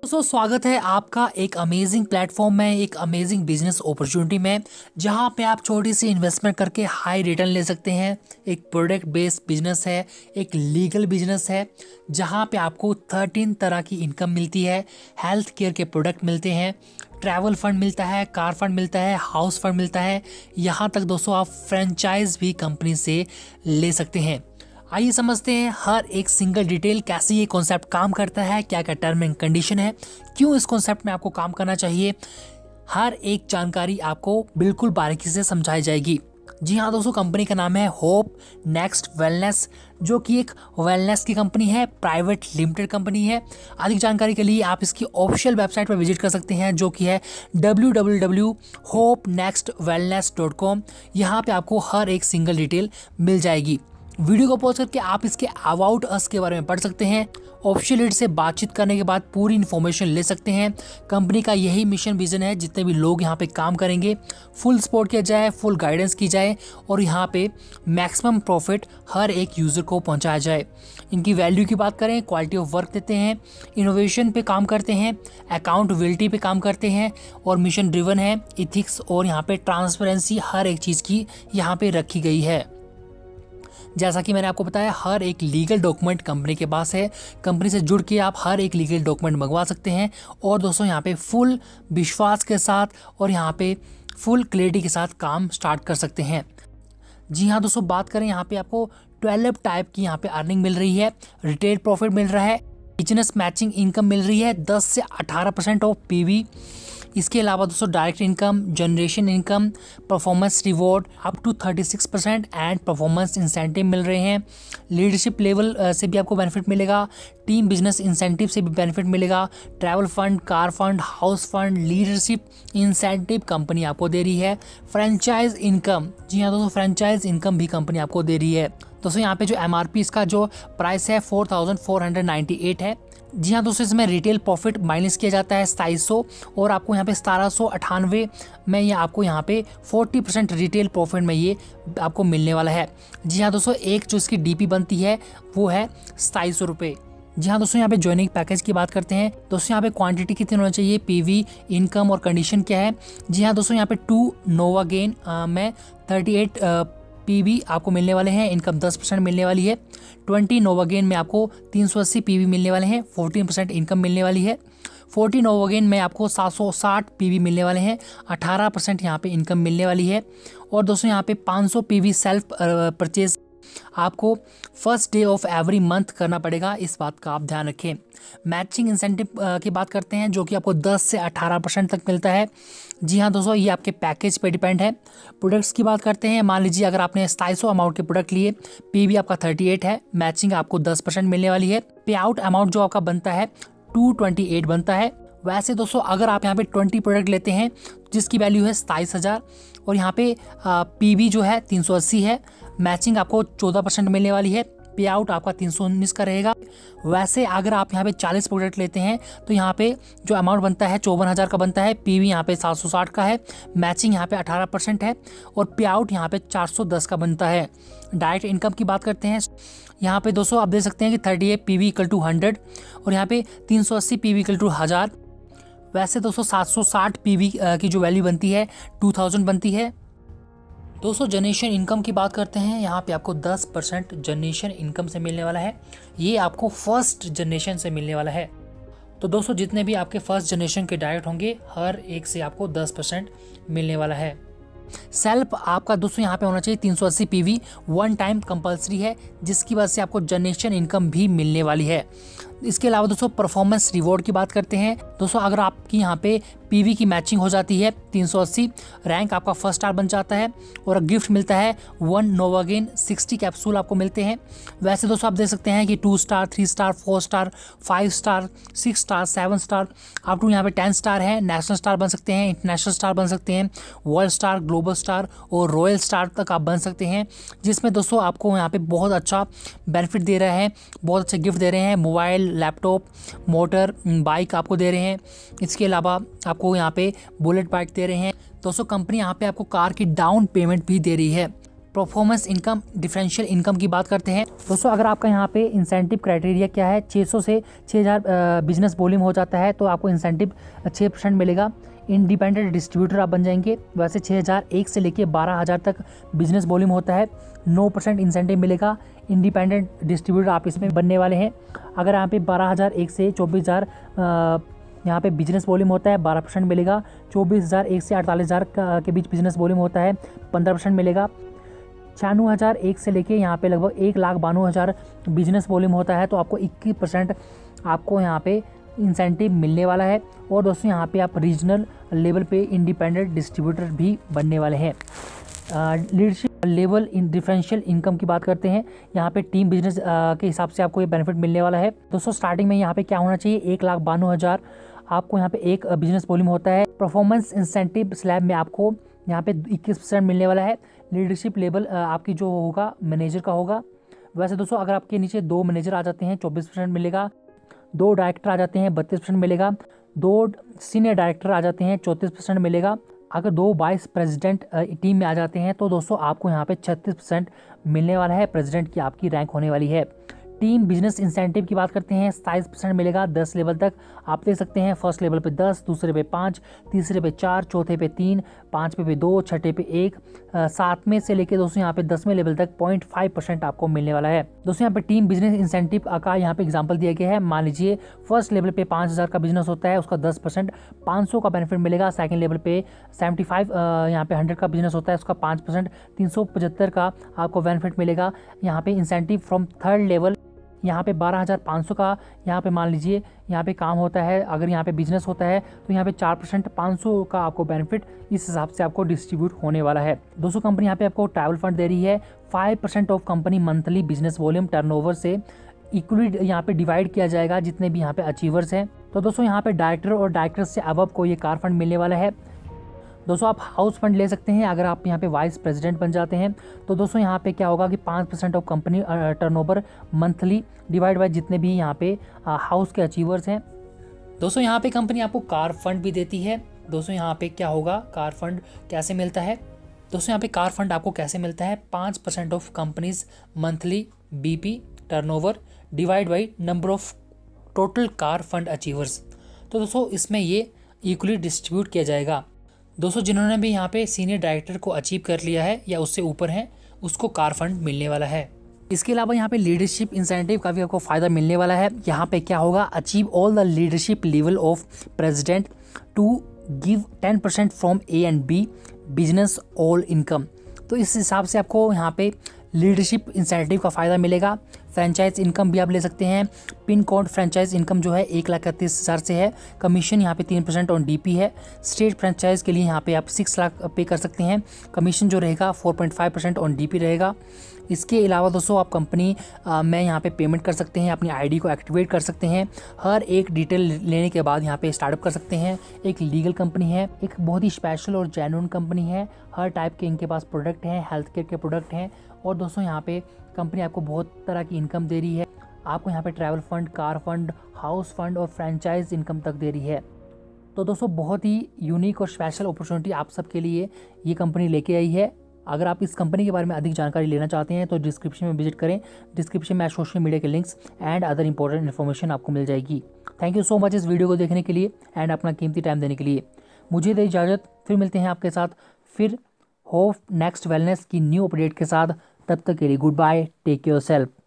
दोस्तों स्वागत है आपका एक अमेजिंग प्लेटफॉर्म में, एक अमेजिंग बिजनेस अपॉर्चुनिटी में, जहां पे आप छोटी सी इन्वेस्टमेंट करके हाई रिटर्न ले सकते हैं। एक प्रोडक्ट बेस्ड बिजनेस है, एक लीगल बिजनेस है, जहां पे आपको 13 तरह की इनकम मिलती है। हेल्थ केयर के प्रोडक्ट मिलते हैं, ट्रैवल फंड मिलता है, कार फंड मिलता है, हाउस फंड मिलता है। यहाँ तक दोस्तों आप फ्रेंचाइज भी कंपनी से ले सकते हैं। आइए समझते हैं हर एक सिंगल डिटेल, कैसे ये कॉन्सेप्ट काम करता है, क्या क्या टर्म एंड कंडीशन है, क्यों इस कॉन्सेप्ट में आपको काम करना चाहिए। हर एक जानकारी आपको बिल्कुल बारीकी से समझाई जाएगी। जी हाँ दोस्तों, कंपनी का नाम है होप नेक्स्ट वेलनेस, जो कि एक वेलनेस की कंपनी है, प्राइवेट लिमिटेड कंपनी है। अधिक जानकारी के लिए आप इसकी ऑफिशियल वेबसाइट पर विजिट कर सकते हैं, जो कि है www.hopenextwellness.com। यहाँ पे आपको हर एक सिंगल डिटेल मिल जाएगी। वीडियो को पॉज करके आप इसके अबाउट अस के बारे में पढ़ सकते हैं। ऑफिशियल लीड से बातचीत करने के बाद पूरी इन्फॉर्मेशन ले सकते हैं। कंपनी का यही मिशन विजन है, जितने भी लोग यहाँ पे काम करेंगे फुल सपोर्ट किया जाए, फुल गाइडेंस की जाए और यहाँ पे मैक्सिमम प्रॉफिट हर एक यूज़र को पहुँचाया जाए। इनकी वैल्यू की बात करें, क्वालिटी ऑफ वर्क देते हैं, इनोवेशन पे काम करते हैं, अकाउंटेबिलिटी पे काम करते हैं और मिशन ड्रिवन है। इथिक्स और यहाँ पे ट्रांसपेरेंसी हर एक चीज़ की यहाँ पे रखी गई है। जैसा कि मैंने आपको बताया, हर एक लीगल डॉक्यूमेंट कंपनी के पास है। कंपनी से जुड़ के आप हर एक लीगल डॉक्यूमेंट मंगवा सकते हैं और दोस्तों यहाँ पे फुल विश्वास के साथ और यहाँ पे फुल क्लैरिटी के साथ काम स्टार्ट कर सकते हैं। जी हाँ दोस्तों, बात करें यहाँ पे आपको 12 टाइप की यहाँ पे अर्निंग मिल रही है। रिटेल प्रॉफिट मिल रहा है, बिजनेस मैचिंग इनकम मिल रही है 10 से 18% ऑफ पीवी। इसके अलावा दोस्तों direct income, generation income, performance reward up to 36% and performance incentive मिल रहे हैं। लीडरशिप लेवल से भी आपको बेनिफिट मिलेगा, टीम बिजनेस इंसेंटिव से भी बेनिफिट मिलेगा। Travel fund, car fund, house fund, leadership incentive company आपको दे रही है। फ्रेंचाइज इनकम, जी हाँ दोस्तों, फ्रेंचाइज इनकम भी कंपनी आपको दे रही है। दोस्तों यहाँ पे जो MRP इसका जो प्राइस है 4498 है। जी हाँ दोस्तों, इसमें रिटेल प्रॉफिट माइनस किया जाता है 2700 और आपको यहाँ पे 1798 में ये आपको यहाँ पे 40% रिटेल प्रॉफिट में ये आपको मिलने वाला है। जी हाँ दोस्तों, एक जो इसकी DP बनती है वो है 2700 रुपये। जी हाँ दोस्तों, यहाँ पे ज्वाइनिंग पैकेज की बात करते हैं। दोस्तों यहाँ पे क्वांटिटी कितनी होनी चाहिए, PV, इनकम और कंडीशन क्या है। जी हाँ दोस्तों, यहाँ पे 2 नोवा गेन में 38 PV आपको मिलने वाले हैं, इनकम 10% मिलने वाली है। 20 नोवा गेन में आपको 380 PV मिलने वाले हैं, 14% इनकम मिलने वाली है। 40 नोवा गेन में आपको 760 PV मिलने वाले हैं, 18% यहाँ पे इनकम मिलने वाली है। और दोस्तों यहाँ पे 500 PV सेल्फ परचेज आपको first day of every month करना पड़ेगा, इस बात का आप ध्यान रखें। मैचिंग इंसेंटिव की बात करते हैं, जो कि आपको 10 से 18% तक मिलता है। जी हाँ दोस्तों, ये आपके पैकेज पे डिपेंड है। प्रोडक्ट्स की बात करते हैं, मान लीजिए अगर आपने 2700 अमाउंट के प्रोडक्ट लिए, PV आपका 38 है, मैचिंग आपको 10% मिलने वाली है। पे आउट अमाउंट जो आपका बनता है 228 बनता है। वैसे दोस्तों अगर आप यहाँ पे 20 प्रोडक्ट लेते हैं जिसकी वैल्यू है 27,000 और यहाँ पे PV जो है 380 है, मैचिंग आपको 14% मिलने वाली है, पे आउट आपका 319 का रहेगा। वैसे अगर आप यहाँ पे 40 प्रोडक्ट लेते हैं तो यहाँ पे जो अमाउंट बनता है 54,000 का बनता है, PV यहाँ पे 760 का है, मैचिंग यहाँ पे 18% है और पे आउट यहाँ पे 410 का बनता है। डायरेक्ट इनकम की बात करते हैं, यहाँ पे दोस्तों आप देख सकते हैं कि 38 PV इक्वल टू 100 और यहाँ पे 380 PV इक्वल टू 1000। वैसे दोस्तों 760 PV की जो वैल्यू बनती है 2000 बनती है। दोस्तों जनरेशन इनकम की बात करते हैं, यहाँ पे आपको 10% जनरेशन इनकम से मिलने वाला है, ये आपको फर्स्ट जनरेशन से मिलने वाला है। तो दोस्तों जितने भी आपके फर्स्ट जनरेशन के डायरेक्ट होंगे, हर एक से आपको 10% मिलने वाला है। सेल्फ आपका दोस्तों यहाँ पे होना चाहिए 380 PV, 1 टाइम कंपलसरी है, जिसकी वजह से आपको जनरेशन इनकम भी मिलने वाली है। इसके अलावा दोस्तों परफॉर्मेंस रिवॉर्ड की बात करते हैं। दोस्तों अगर आपकी यहाँ पे PV की मैचिंग हो जाती है 380, रैंक आपका फर्स्ट स्टार बन जाता है और गिफ्ट मिलता है 1 नोवा गेन 60 कैप्सूल आपको मिलते हैं। वैसे दोस्तों आप देख सकते हैं कि 2 star, 3 star, 4 star, 5 star, 6 star, 7 star, up to यहाँ पे 10 स्टार है। नेशनल स्टार बन सकते हैं, इंटरनेशनल स्टार बन सकते हैं, वर्ल्ड स्टार, ग्लोबल स्टार और रॉयल स्टार तक आप बन सकते हैं, जिसमें दोस्तों आपको यहाँ पे बहुत अच्छा बेनिफिट दे रहे हैं, बहुत अच्छे गिफ्ट दे रहे हैं। मोबाइल, लैपटॉप, मोटर बाइक आपको दे रहे हैं। इसके अलावा आपको यहाँ पे बुलेट बाइक दे रहे हैं। दोस्तों कंपनी यहाँ पे आपको कार की डाउन पेमेंट भी दे रही है। परफॉर्मेंस इनकम, डिफरेंशियल इनकम की बात करते हैं दोस्तों। अगर आपका यहाँ पे इंसेंटिव क्राइटेरिया क्या है, 600 से 6000 बिजनेस वॉल्यूम हो जाता है तो आपको इंसेंटिव 6% मिलेगा। इंडिपेंडेंट डिस्ट्रीब्यूटर आप बन जाएंगे। वैसे 6001 से लेके 12000 तक बिजनेस वॉल्यूम होता है, 9% इंसेंटिव मिलेगा। इंडिपेंडेंट डिस्ट्रीब्यूटर आप इसमें बनने वाले हैं। अगर यहाँ पे 12001 से 24000 यहाँ पे बिजनेस वॉल्यूम होता है, 12% मिलेगा। 24001 से 48000 के बीच बिजनेस वॉल्यूम होता है, 15% मिलेगा। 96001 से लेके यहाँ पे लगभग 1,92,000 बिजनेस वॉल्यूम होता है तो आपको 21% आपको यहाँ पे इंसेंटिव मिलने वाला है। और दोस्तों यहाँ पे आप रीजनल लेवल पे इंडिपेंडेंट डिस्ट्रीब्यूटर भी बनने वाले हैं। Leadership level in differential income की बात करते हैं। यहाँ पे टीम बिजनेस के हिसाब से आपको ये बेनिफिट मिलने वाला है दोस्तों। स्टार्टिंग में यहाँ पे क्या होना चाहिए, 1,92,000 आपको यहाँ पे एक बिजनेस वॉल्यूम होता है। परफॉर्मेंस इंसेंटिव स्लैब में आपको यहाँ पे 21% मिलने वाला है। लीडरशिप लेवल आपकी जो होगा मैनेजर का होगा। वैसे दोस्तों अगर आपके नीचे 2 मैनेजर आ जाते हैं 24% मिलेगा, 2 डायरेक्टर आ जाते हैं 32% मिलेगा, 2 सीनियर डायरेक्टर आ जाते हैं 34% मिलेगा। अगर 2 वाइस प्रेसिडेंट टीम में आ जाते हैं तो दोस्तों आपको यहाँ पे 36% मिलने वाला है, प्रेसिडेंट की आपकी रैंक होने वाली है। टीम बिजनेस इंसेंटिव की बात करते हैं, 27% मिलेगा 10 लेवल तक। आप देख सकते हैं फर्स्ट लेवल पे 10, दूसरे पे 5, तीसरे पे 4, चौथे पे 3, 5वें पे 2, छठे पे 1, 7वें से लेके दोस्तों यहाँ पे 10वें लेवल तक 0.5% आपको मिलने वाला है दोस्तों। यहाँ पे टीम बिजनेस इंसेंटिव का यहाँ पे एग्जांपल दिया गया है। मान लीजिए फर्स्ट लेवल पे 5000 का बिजनेस होता है, उसका 10% 500 का बेनिफिट मिलेगा। सेकंड लेवल पे 75 यहाँ पे 100 का बिजनेस होता है, उसका 5% 375 का आपको बेनिफिट मिलेगा। यहाँ पे इंसेंटिव फ्रॉम थर्ड लेवल यहाँ पे 12500 का यहाँ पे मान लीजिए यहाँ पे काम होता है। अगर यहाँ पे बिजनेस होता है तो यहाँ पे 4% 500 का आपको बेनिफिट इस हिसाब से आपको डिस्ट्रीब्यूट होने वाला है दोस्तों। कंपनी यहाँ पे आपको ट्रैवल फंड दे रही है। 5% of company monthly business volume turnover से इक्वली यहाँ पे डिवाइड किया जाएगा जितने भी यहाँ पे अचीवर्स हैं। तो दोस्तों यहाँ पे डायरेक्टर और डायरेक्टर से अबव को ये कार फंड मिलने वाला है दोस्तों। आप हाउस फंड ले सकते हैं अगर आप यहाँ पे वाइस प्रेसिडेंट बन जाते हैं तो दोस्तों यहाँ पे क्या होगा कि 5% of company turnover monthly divide by जितने भी यहाँ पे हाउस के अचीवर्स हैं दोस्तों। यहाँ पे कंपनी आपको कार फंड भी देती है दोस्तों। यहाँ पे क्या होगा, कार फंड कैसे मिलता है दोस्तों, यहाँ पे कार फंड आपको कैसे मिलता है, 5% of companies monthly BP turnover divide by number of total car fund achievers. तो दोस्तों इसमें ये इक्वली डिस्ट्रीब्यूट किया जाएगा दोस्तों। जिन्होंने भी यहाँ पे सीनियर डायरेक्टर को अचीव कर लिया है या उससे ऊपर है उसको कार फंड मिलने वाला है। इसके अलावा यहाँ पे लीडरशिप इंसेंटिव का भी आपको फायदा मिलने वाला है। यहाँ पे क्या होगा, achieve all the leadership level of president to give 10% फ्रॉम A and B business all income. तो इस हिसाब से आपको यहाँ पे लीडरशिप इंसेंटिव का फ़ायदा मिलेगा। फ्रेंचाइज इनकम भी आप ले सकते हैं। पिन कोड फ्रेंचाइज इनकम जो है 1,31,000 से है। कमीशन यहाँ पे 3% ऑन डीपी है। स्टेट फ्रेंचाइज के लिए यहाँ पे आप 6 लाख पे कर सकते हैं। कमीशन जो रहेगा 4.5% ऑन डीपी रहेगा। इसके अलावा दोस्तों आप कंपनी में यहाँ पे पेमेंट कर सकते हैं, अपनी आईडी को एक्टिवेट कर सकते हैं। हर एक डिटेल लेने के बाद यहाँ पे स्टार्टअप कर सकते हैं। एक लीगल कंपनी है, एक बहुत ही स्पेशल और जेन्युइन कंपनी है। हर टाइप के इनके पास प्रोडक्ट हैं, हेल्थ केयर के प्रोडक्ट हैं। और दोस्तों यहाँ पे कंपनी आपको बहुत तरह की इनकम दे रही है। आपको यहाँ पे travel fund, car fund, house fund और फ्रेंचाइज इनकम तक दे रही है। तो दोस्तों बहुत ही यूनिक और स्पेशल अपॉर्चुनिटी आप सबके लिए ये कंपनी लेके आई है। अगर आप इस कंपनी के बारे में अधिक जानकारी लेना चाहते हैं तो डिस्क्रिप्शन में विजिट करें। डिस्क्रिप्शन में सोशल मीडिया के links and other important information आपको मिल जाएगी। थैंक यू सो मच इस वीडियो को देखने के लिए एंड अपना कीमती टाइम देने के लिए। मुझे दे इजाज़त, फिर मिलते हैं आपके साथ फिर होप नेक्स्ट वेलनेस की न्यू अपडेट के साथ। तब तक के लिए goodbye, take care self.